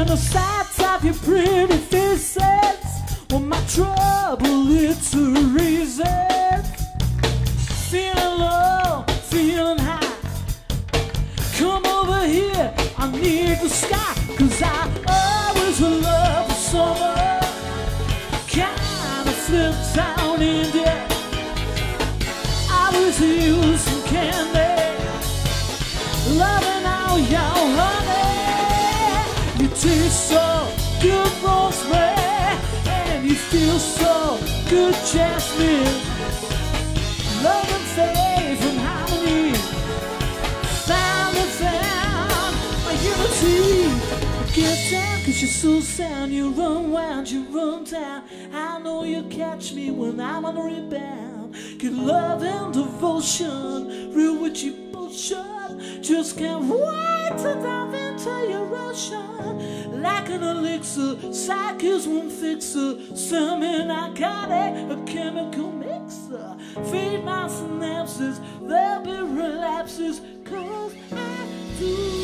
And the sights of your pretty faces, well, my trouble, it's a reason. Feeling low, feeling high. Come over here, I need the sky. Cause I always will love the summer. Kind of slipped down in there. I was using some candy, loving all your honey. You taste so good, rosemary, and you feel so good, jasmine. Love and faith and harmony, found and found my unity. Get down, cause you're so sound. You run round, you run down. I know you catch me when I'm on a rebound. Get love and devotion, real witchy bullshit. Just can't wait to dive into your ocean. Like an elixir, psychics won't fix it. Something I got it, a chemical mixer. Feed my synapses, there'll be relapses. Cause I do.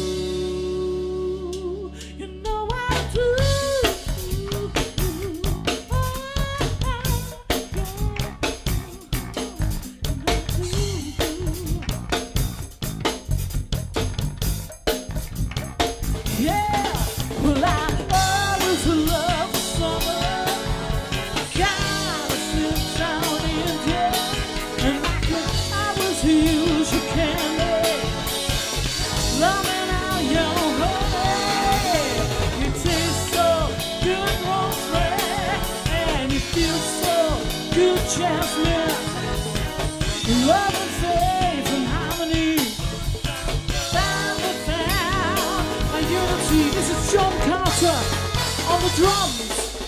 You know I do. Yeah, well I always love the summer. Gotta sit down in there, and I could always use your candy, loving all your honey. You taste so good, rosemary, and you feel so good, jasmine. Love and faith and harmony, found and found my unity. This is John Carter on the drums.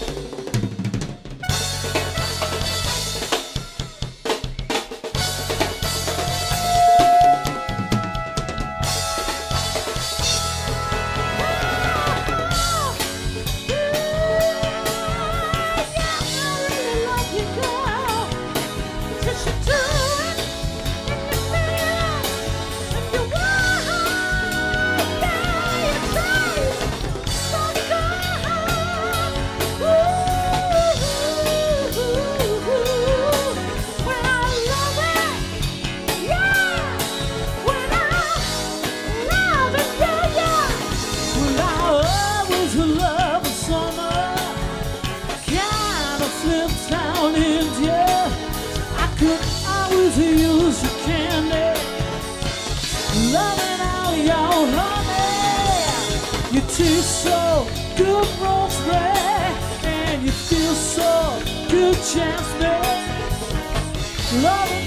Use your candy, loving all your honey. You taste so good, rosemary, and you feel so good, jasmine. Loving